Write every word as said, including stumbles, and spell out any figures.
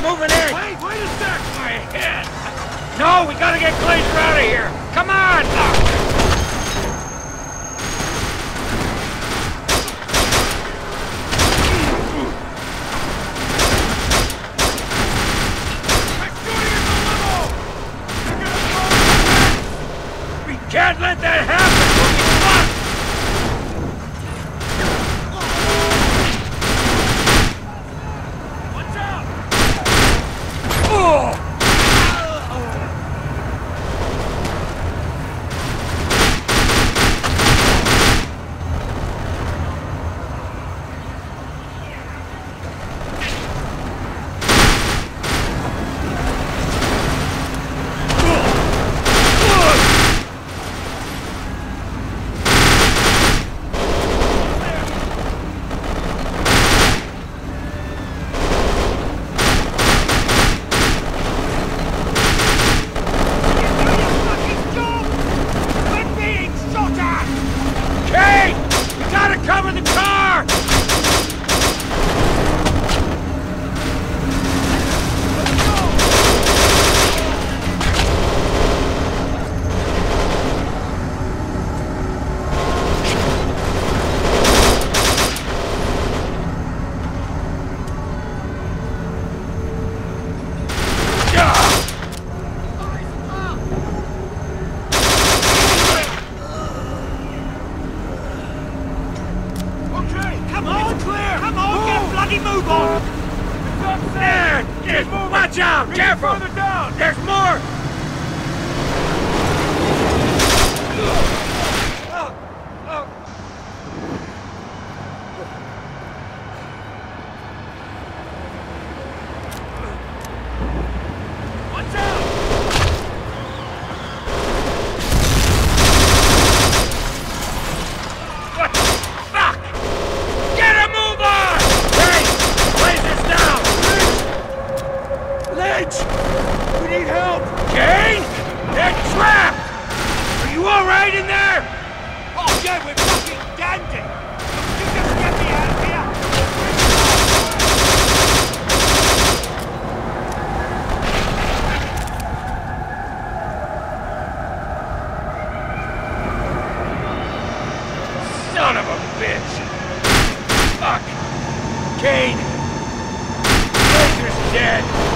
moving in! Wait, wait a sec! My head! No, we gotta get Glazer out of here! Come on! Oh. Can't let that happen! We'll be fucked! Watch out! Oh! Cover the car! Move on! There! Yes, watch out! Bring Careful! It down. There's more! Oh, oh. Watch out! What the fuck? Get a move on! We need help! Kane? They're trapped! Are you alright in there? Oh yeah, we're fucking dandy! You just get me out of here! Son of a bitch! Fuck! Kane! Glazer's dead!